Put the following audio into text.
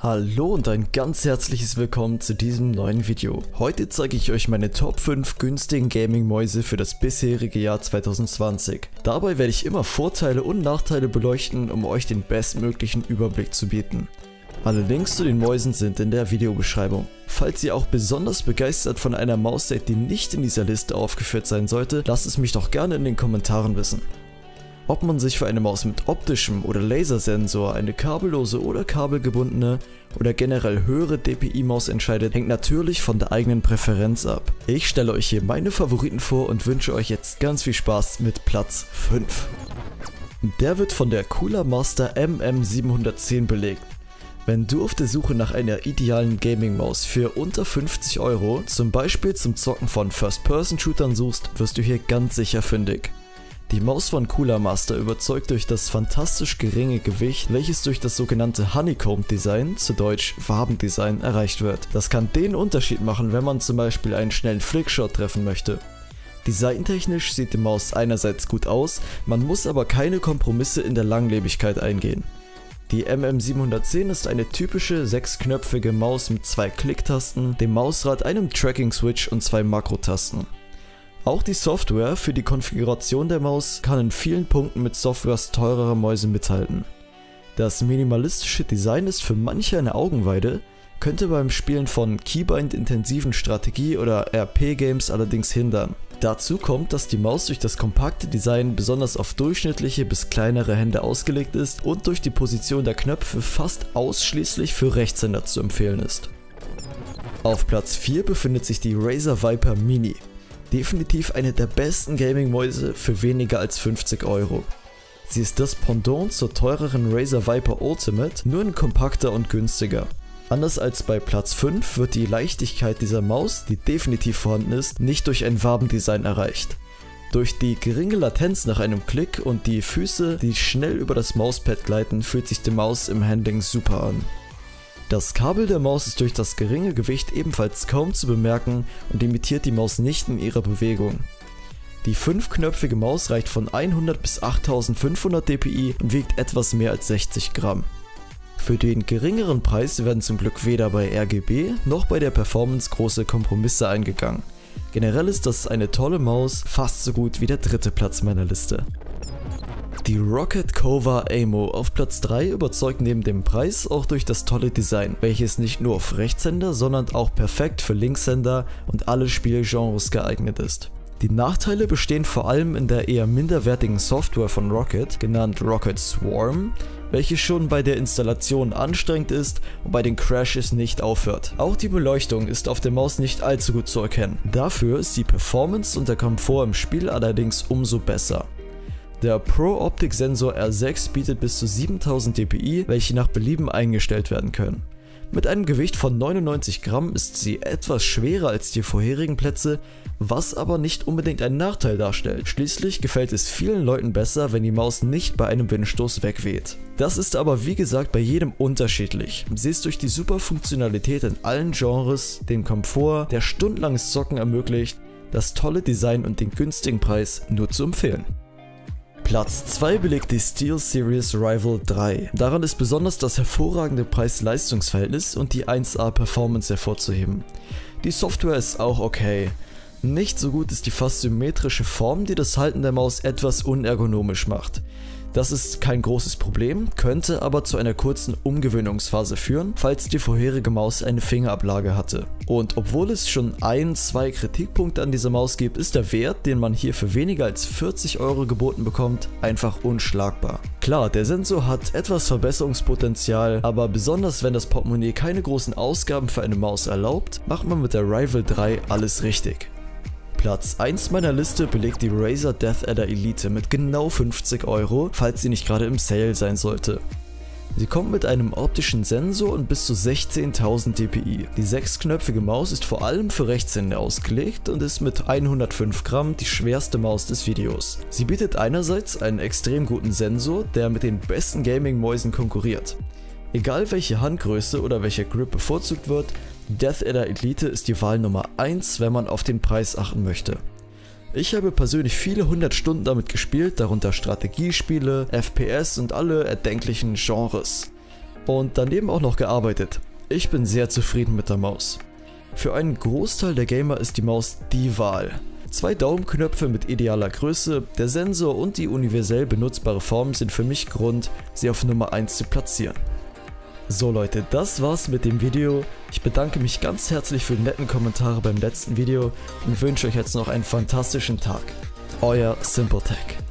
Hallo und ein ganz herzliches Willkommen zu diesem neuen Video. Heute zeige ich euch meine Top 5 günstigen Gaming-Mäuse für das bisherige Jahr 2020. Dabei werde ich immer Vorteile und Nachteile beleuchten, um euch den bestmöglichen Überblick zu bieten. Alle Links zu den Mäusen sind in der Videobeschreibung. Falls ihr auch besonders begeistert von einer Maus seid, die nicht in dieser Liste aufgeführt sein sollte, lasst es mich doch gerne in den Kommentaren wissen. Ob man sich für eine Maus mit optischem oder Lasersensor, eine kabellose oder kabelgebundene oder generell höhere DPI-Maus entscheidet, hängt natürlich von der eigenen Präferenz ab. Ich stelle euch hier meine Favoriten vor und wünsche euch jetzt ganz viel Spaß mit Platz 5. Der wird von der Cooler Master MM710 belegt. Wenn du auf der Suche nach einer idealen Gaming-Maus für unter 50 €, zum Beispiel zum Zocken von First-Person-Shootern suchst, wirst du hier ganz sicher fündig. Die Maus von Cooler Master überzeugt durch das fantastisch geringe Gewicht, welches durch das sogenannte Honeycomb Design, zu Deutsch Wabendesign, erreicht wird. Das kann den Unterschied machen, wenn man zum Beispiel einen schnellen Flickshot treffen möchte. Designtechnisch sieht die Maus einerseits gut aus, man muss aber keine Kompromisse in der Langlebigkeit eingehen. Die MM710 ist eine typische 6-knöpfige Maus mit 2 Klicktasten, dem Mausrad, einem Tracking-Switch und 2 Makrotasten. Auch die Software für die Konfiguration der Maus kann in vielen Punkten mit Softwares teurerer Mäuse mithalten. Das minimalistische Design ist für manche eine Augenweide, könnte beim Spielen von Keybind-intensiven Strategie- oder RP-Games allerdings hindern. Dazu kommt, dass die Maus durch das kompakte Design besonders auf durchschnittliche bis kleinere Hände ausgelegt ist und durch die Position der Knöpfe fast ausschließlich für Rechtshänder zu empfehlen ist. Auf Platz 4 befindet sich die Razer Viper Mini. Definitiv eine der besten Gaming-Mäuse für weniger als 50 €. Sie ist das Pendant zur teureren Razer Viper Ultimate, nur in kompakter und günstiger. Anders als bei Platz 5 wird die Leichtigkeit dieser Maus, die definitiv vorhanden ist, nicht durch ein Wabendesign erreicht. Durch die geringe Latenz nach einem Klick und die Füße, die schnell über das Mauspad gleiten, fühlt sich die Maus im Handling super an. Das Kabel der Maus ist durch das geringe Gewicht ebenfalls kaum zu bemerken und imitiert die Maus nicht in ihrer Bewegung. Die 5-knöpfige Maus reicht von 100 bis 8500 dpi und wiegt etwas mehr als 60 Gramm. Für den geringeren Preis werden zum Glück weder bei RGB noch bei der Performance große Kompromisse eingegangen. Generell ist das eine tolle Maus, fast so gut wie der dritte Platz meiner Liste. Die Roccat Kova Aimo auf Platz 3 überzeugt neben dem Preis auch durch das tolle Design, welches nicht nur auf Rechtshänder, sondern auch perfekt für Linkshänder und alle Spielgenres geeignet ist. Die Nachteile bestehen vor allem in der eher minderwertigen Software von Roccat, genannt Roccat Swarm, welche schon bei der Installation anstrengend ist und bei den Crashes nicht aufhört. Auch die Beleuchtung ist auf der Maus nicht allzu gut zu erkennen. Dafür ist die Performance und der Komfort im Spiel allerdings umso besser. Der Pro Optic Sensor R6 bietet bis zu 7000 dpi, welche nach Belieben eingestellt werden können. Mit einem Gewicht von 99 Gramm ist sie etwas schwerer als die vorherigen Plätze, was aber nicht unbedingt einen Nachteil darstellt. Schließlich gefällt es vielen Leuten besser, wenn die Maus nicht bei einem Windstoß wegweht. Das ist aber wie gesagt bei jedem unterschiedlich. Sie ist durch die super Funktionalität in allen Genres, den Komfort, der stundenlanges Zocken ermöglicht, das tolle Design und den günstigen Preis nur zu empfehlen. Platz 2 belegt die SteelSeries Rival 3. Daran ist besonders das hervorragende Preis-Leistungs-Verhältnis und die 1A-Performance hervorzuheben. Die Software ist auch okay. Nicht so gut ist die fast symmetrische Form, die das Halten der Maus etwas unergonomisch macht. Das ist kein großes Problem, könnte aber zu einer kurzen Umgewöhnungsphase führen, falls die vorherige Maus eine Fingerablage hatte. Und obwohl es schon 2 Kritikpunkte an dieser Maus gibt, ist der Wert, den man hier für weniger als 40 € geboten bekommt, einfach unschlagbar. Klar, der Sensor hat etwas Verbesserungspotenzial, aber besonders wenn das Portemonnaie keine großen Ausgaben für eine Maus erlaubt, macht man mit der Rival 3 alles richtig. Platz 1 meiner Liste belegt die Razer DeathAdder Elite mit genau 50 €, falls sie nicht gerade im Sale sein sollte. Sie kommt mit einem optischen Sensor und bis zu 16.000 dpi. Die 6-knöpfige Maus ist vor allem für Rechtshänder ausgelegt und ist mit 105 Gramm die schwerste Maus des Videos. Sie bietet einerseits einen extrem guten Sensor, der mit den besten Gaming-Mäusen konkurriert. Egal welche Handgröße oder welcher Grip bevorzugt wird, DeathAdder Elite ist die Wahl Nummer 1, wenn man auf den Preis achten möchte. Ich habe persönlich viele 100 Stunden damit gespielt, darunter Strategiespiele, FPS und alle erdenklichen Genres. und daneben auch noch gearbeitet. Ich bin sehr zufrieden mit der Maus. Für einen Großteil der Gamer ist die Maus die Wahl. 2 Daumenknöpfe mit idealer Größe, der Sensor und die universell benutzbare Form sind für mich Grund, sie auf Nummer 1 zu platzieren. So Leute, das war's mit dem Video. Ich bedanke mich ganz herzlich für die netten Kommentare beim letzten Video und wünsche euch jetzt noch einen fantastischen Tag. Euer Simpletech.